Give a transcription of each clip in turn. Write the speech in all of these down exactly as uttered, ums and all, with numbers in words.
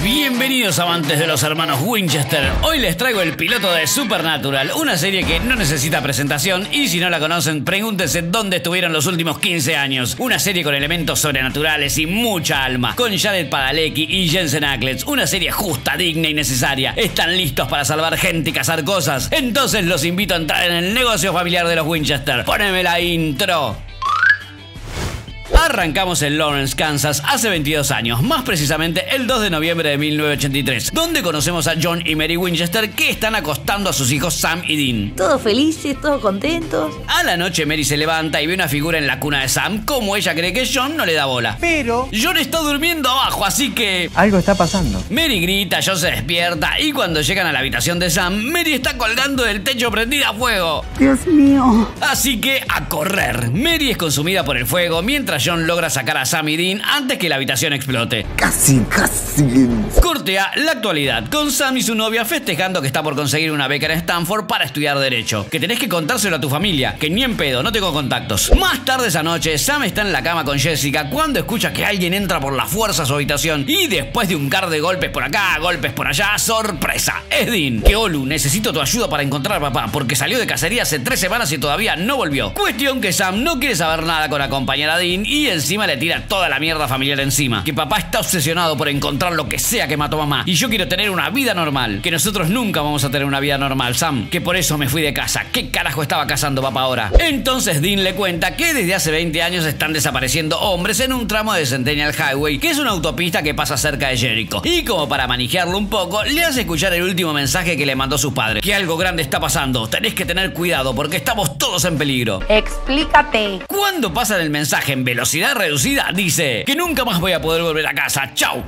Bienvenidos amantes de los hermanos Winchester. Hoy les traigo el piloto de Supernatural, una serie que no necesita presentación y si no la conocen, pregúntense dónde estuvieron los últimos quince años. Una serie con elementos sobrenaturales y mucha alma, con Jared Padalecki y Jensen Ackles. Una serie justa, digna y necesaria. ¿Están listos para salvar gente y cazar cosas? Entonces los invito a entrar en el negocio familiar de los Winchester. Poneme la intro. Arrancamos en Lawrence, Kansas, hace veintidós años, más precisamente el dos de noviembre de mil novecientos ochenta y tres, donde conocemos a John y Mary Winchester que están acostando a sus hijos Sam y Dean. Todos felices, todos contentos. A la noche Mary se levanta y ve una figura en la cuna de Sam, como ella cree que John no le da bola. Pero John está durmiendo abajo, así que... algo está pasando. Mary grita, John se despierta y cuando llegan a la habitación de Sam, Mary está colgando del techo prendida a fuego. Dios mío. Así que a correr. Mary es consumida por el fuego mientras John logra sacar a Sam y Dean antes que la habitación explote. Casi, casi. Corte a la actualidad, con Sam y su novia festejando que está por conseguir una beca en Stanford para estudiar Derecho. Que tenés que contárselo a tu familia, que ni en pedo, no tengo contactos. Más tarde esa noche, Sam está en la cama con Jessica cuando escucha que alguien entra por la fuerza a su habitación y después de un par de golpes por acá, golpes por allá, ¡sorpresa! Es Dean. Que Olu, necesito tu ayuda para encontrar a papá, porque salió de cacería hace tres semanas y todavía no volvió. Cuestión que Sam no quiere saber nada con acompañar a Dean y encima le tira toda la mierda familiar encima. Que papá está obsesionado por encontrar lo que sea que mató a mamá. Y yo quiero tener una vida normal. Que nosotros nunca vamos a tener una vida normal, Sam. Que por eso me fui de casa. ¿Qué carajo estaba cazando papá ahora? Entonces Dean le cuenta que desde hace veinte años están desapareciendo hombres en un tramo de Centennial Highway, que es una autopista que pasa cerca de Jericho. Y como para manijearlo un poco, le hace escuchar el último mensaje que le mandó su padre. Que algo grande está pasando. Tenés que tener cuidado porque estamos todos en peligro. Explícate. Cuando pasan el mensaje en velocidad reducida, dice que nunca más voy a poder volver a casa. ¡Chau!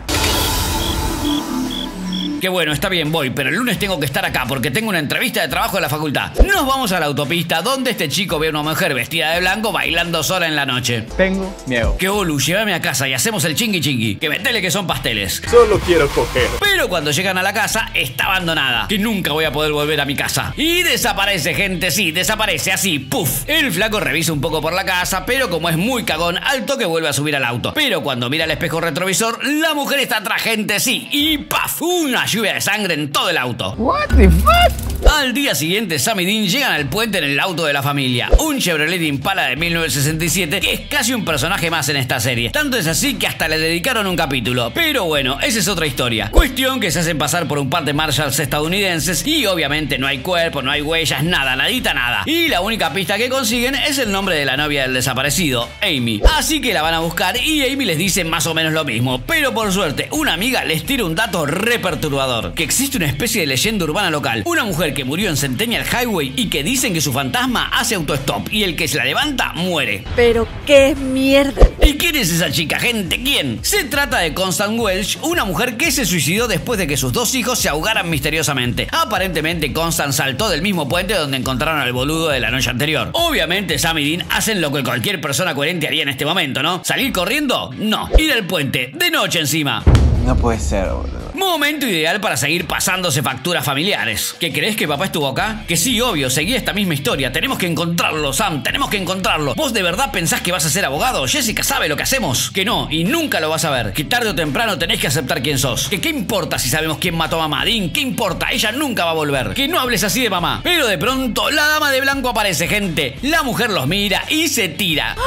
Que bueno, está bien, voy, pero el lunes tengo que estar acá porque tengo una entrevista de trabajo en la facultad. Nos vamos a la autopista donde este chico ve a una mujer vestida de blanco bailando sola en la noche. Tengo miedo. Que Olu, llévame a casa y hacemos el chingui chingui. Que metele que son pasteles. Solo quiero coger. Pero cuando llegan a la casa, está abandonada. Que nunca voy a poder volver a mi casa. Y desaparece, gente, sí, desaparece así, puf. El flaco revisa un poco por la casa, pero como es muy cagón, al toque vuelve a subir al auto. Pero cuando mira el espejo retrovisor, la mujer está atrás, gente, sí. Y paf, una lluvia de sangre en todo el auto. What the fuck? Al día siguiente, Sam y Dean llegan al puente en el auto de la familia. Un Chevrolet Impala de mil novecientos sesenta y siete, que es casi un personaje más en esta serie. Tanto es así que hasta le dedicaron un capítulo. Pero bueno, esa es otra historia. Cuestión que se hacen pasar por un par de marshals estadounidenses y obviamente no hay cuerpo, no hay huellas, nada, nadita, nada. Y la única pista que consiguen es el nombre de la novia del desaparecido, Amy. Así que la van a buscar y Amy les dice más o menos lo mismo. Pero por suerte, una amiga les tira un dato re perturbador. Que existe una especie de leyenda urbana local. Una mujer que murió en Centennial Highway y que dicen que su fantasma hace autostop y el que se la levanta muere. Pero qué mierda. ¿Y quién es esa chica, gente? ¿Quién? Se trata de Constance Welch, una mujer que se suicidó después de que sus dos hijos se ahogaran misteriosamente. Aparentemente Constance saltó del mismo puente donde encontraron al boludo de la noche anterior. Obviamente Sam y Dean hacen lo que cualquier persona coherente haría en este momento, ¿no? ¿Salir corriendo? No. Ir al puente, de noche encima. No puede ser, boludo. Momento ideal para seguir pasándose facturas familiares. ¿Qué crees que papá estuvo acá? Que sí, obvio, seguí esta misma historia. Tenemos que encontrarlo, Sam, tenemos que encontrarlo. ¿Vos de verdad pensás que vas a ser abogado? Jessica sabe lo que hacemos. Que no, y nunca lo vas a ver. Que tarde o temprano tenés que aceptar quién sos. Que qué importa si sabemos quién mató a mamá, Dean, qué importa, ella nunca va a volver. Que no hables así de mamá. Pero de pronto, la dama de blanco aparece, gente. La mujer los mira y se tira.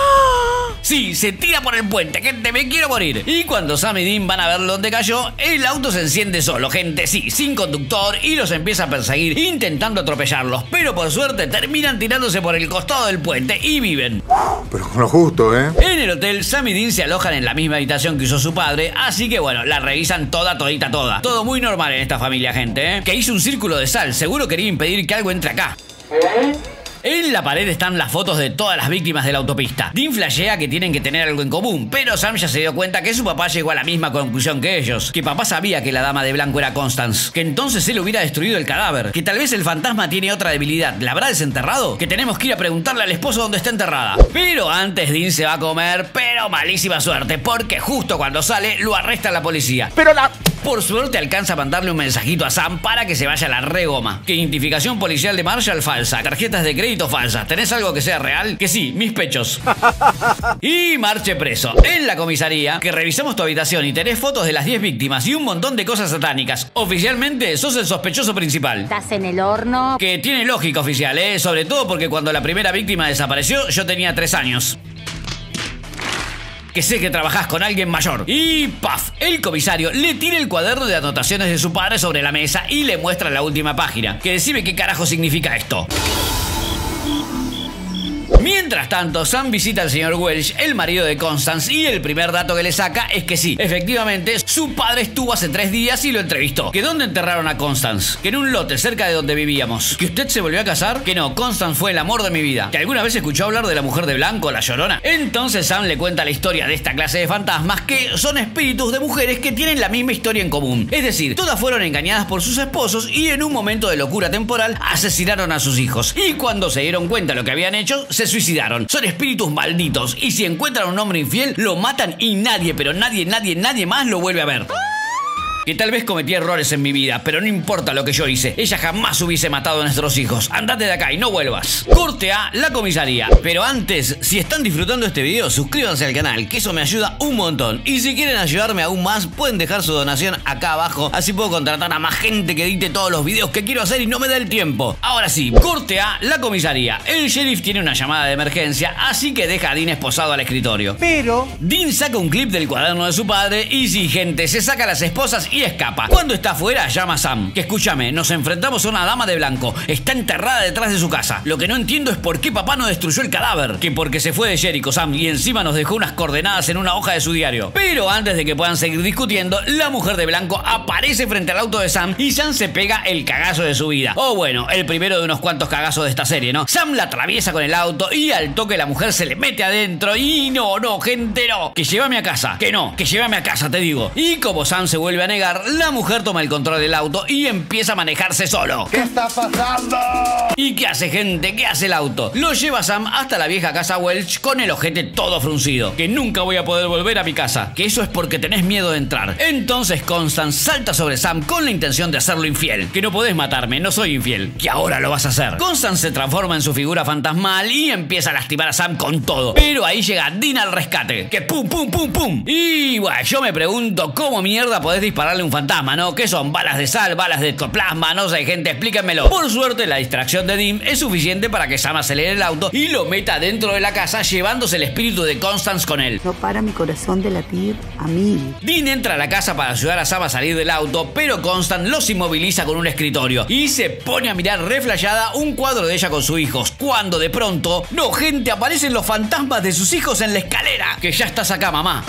Sí, se tira por el puente, gente, me quiero morir. Y cuando Sam y Dean van a ver dónde cayó, el auto se enciende solo, gente, sí, sin conductor, y los empieza a perseguir, intentando atropellarlos. Pero por suerte terminan tirándose por el costado del puente y viven. Pero con lo justo, ¿eh? En el hotel, Sam y Dean se alojan en la misma habitación que usó su padre, así que bueno, la revisan toda, todita, toda. Todo muy normal en esta familia, gente, ¿eh? Que hizo un círculo de sal, seguro quería impedir que algo entre acá. En la pared están las fotos de todas las víctimas de la autopista. Dean flashea que tienen que tener algo en común, pero Sam ya se dio cuenta que su papá llegó a la misma conclusión que ellos. Que papá sabía que la dama de blanco era Constance. Que entonces él hubiera destruido el cadáver. Que tal vez el fantasma tiene otra debilidad. ¿La habrá desenterrado? Que tenemos que ir a preguntarle al esposo dónde está enterrada. Pero antes Dean se va a comer, pero malísima suerte, porque justo cuando sale lo arresta la policía. Pero la... Por suerte alcanza a mandarle un mensajito a Sam para que se vaya a la regoma. Que identificación policial de Marshall falsa, tarjetas de crédito falsas. ¿Tenés algo que sea real? Que sí, mis pechos. Y marche preso. En la comisaría, que revisamos tu habitación y tenés fotos de las diez víctimas y un montón de cosas satánicas. Oficialmente sos el sospechoso principal. ¿Estás en el horno? Que tiene lógica, oficial, ¿eh? Sobre todo porque cuando la primera víctima desapareció, yo tenía tres años. Que sé que trabajás con alguien mayor. Y ¡paf! El comisario le tira el cuaderno de anotaciones de su padre sobre la mesa y le muestra la última página. Que decime qué carajo significa esto. Mientras tanto, Sam visita al señor Welch, el marido de Constance, y el primer dato que le saca es que sí, efectivamente, su padre estuvo hace tres días y lo entrevistó. ¿Que dónde enterraron a Constance? Que en un lote cerca de donde vivíamos. ¿Que usted se volvió a casar? Que no, Constance fue el amor de mi vida. ¿Que alguna vez escuchó hablar de la mujer de blanco, la Llorona? Entonces Sam le cuenta la historia de esta clase de fantasmas que son espíritus de mujeres que tienen la misma historia en común. Es decir, todas fueron engañadas por sus esposos y en un momento de locura temporal asesinaron a sus hijos. Y cuando se dieron cuenta de lo que habían hecho, se suicidaron. Son espíritus malditos y si encuentran a un hombre infiel, lo matan y nadie, pero nadie, nadie, nadie más lo vuelve a ver. Que tal vez cometí errores en mi vida, pero no importa lo que yo hice. Ella jamás hubiese matado a nuestros hijos. Andate de acá y no vuelvas. Corte a la comisaría. Pero antes, si están disfrutando este video, suscríbanse al canal, que eso me ayuda un montón. Y si quieren ayudarme aún más, pueden dejar su donación acá abajo. Así puedo contratar a más gente que edite todos los videos que quiero hacer y no me da el tiempo. Ahora sí, corte a la comisaría. El sheriff tiene una llamada de emergencia, así que deja a Dean esposado al escritorio. Pero Dean saca un clip del cuaderno de su padre y sí, gente, se saca las esposas y escapa. Cuando está afuera, llama a Sam. Que escúchame, nos enfrentamos a una dama de blanco. Está enterrada detrás de su casa. Lo que no entiendo es por qué papá no destruyó el cadáver. Que porque se fue de Jericho, Sam, y encima nos dejó unas coordenadas en una hoja de su diario. Pero antes de que puedan seguir discutiendo, la mujer de blanco aparece frente al auto de Sam y Sam se pega el cagazo de su vida. O bueno, el primero de unos cuantos cagazos de esta serie, ¿no? Sam la atraviesa con el auto y al toque la mujer se le mete adentro y no, no, gente, no. Que llévame a casa. Que no, que llévame a casa, te digo. Y como Sam se vuelve a negar, la mujer toma el control del auto y empieza a manejarse solo. ¿qué está pasando? ¿Y qué hace, gente? ¿Qué hace el auto? Lo lleva Sam hasta la vieja casa Welch con el ojete todo fruncido. Que nunca voy a poder volver a mi casa. Que eso es porque tenés miedo de entrar. Entonces Constance salta sobre Sam con la intención de hacerlo infiel. Que no podés matarme, no soy infiel. Que ahora lo vas a hacer. Constance se transforma en su figura fantasmal y empieza a lastimar a Sam con todo. Pero ahí llega Dean al rescate. Que pum, pum, pum, pum. Y bueno, yo me pregunto cómo mierda podés dispararle a un fantasma, ¿no? ¿Qué son? ¿Balas de sal? ¿Balas de ectoplasma? No sé, gente, explíquenmelo. Por suerte, la distracción de Dean es suficiente para que Sam acelere el auto y lo meta dentro de la casa, llevándose el espíritu de Constance con él. No para mi corazón de latir a mí. Dean entra a la casa para ayudar a Sam a salir del auto, pero Constance los inmoviliza con un escritorio y se pone a mirar reflejada un cuadro de ella con sus hijos, cuando de pronto, no, gente, aparecen los fantasmas de sus hijos en la escalera. Que ya estás acá, mamá.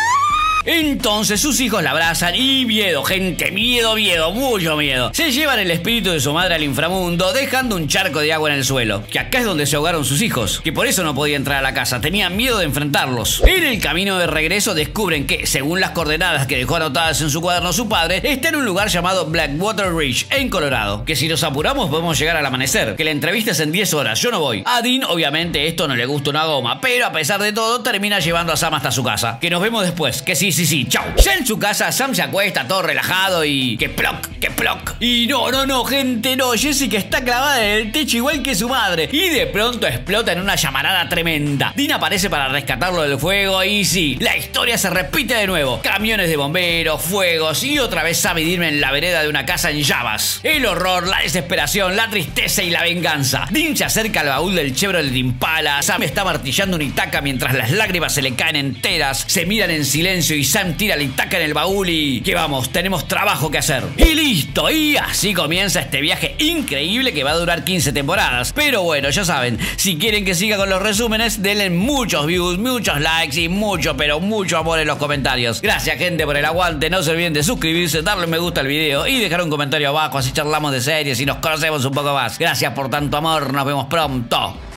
Entonces sus hijos la abrazan y miedo, gente, miedo, miedo, mucho miedo. Se llevan el espíritu de su madre al inframundo, dejando un charco de agua en el suelo. Que acá es donde se ahogaron sus hijos, que por eso no podía entrar a la casa, tenían miedo de enfrentarlos. En el camino de regreso descubren que, según las coordenadas que dejó anotadas en su cuaderno su padre, está en un lugar llamado Blackwater Ridge, en Colorado. Que si nos apuramos podemos llegar al amanecer, que la entrevista es en diez horas, yo no voy. A Dean obviamente esto no le gusta una goma, pero a pesar de todo termina llevando a Sam hasta su casa. Que nos vemos después, que sí, sí, sí, chau. Ya en su casa, Sam se acuesta todo relajado y... que ploc, que ploc. Y no, no, no, gente, no. Jessica está clavada en el techo igual que su madre. Y de pronto explota en una llamarada tremenda. Dean aparece para rescatarlo del fuego y sí, la historia se repite de nuevo. Camiones de bomberos, fuegos y otra vez Sam y Dean en la vereda de una casa en llamas. El horror, la desesperación, la tristeza y la venganza. Dean se acerca al baúl del Chevrolet Impala. Sam está martillando una Itaca mientras las lágrimas se le caen enteras. Se miran en silencio y Sam tira la Itaca en el baúl y... que vamos, tenemos trabajo que hacer. Y listo, y así comienza este viaje increíble que va a durar quince temporadas. Pero bueno, ya saben, si quieren que siga con los resúmenes, denle muchos views, muchos likes y mucho, pero mucho amor en los comentarios. Gracias, gente, por el aguante. No se olviden de suscribirse, darle me gusta al video y dejar un comentario abajo, así charlamos de series y nos conocemos un poco más. Gracias por tanto amor, nos vemos pronto.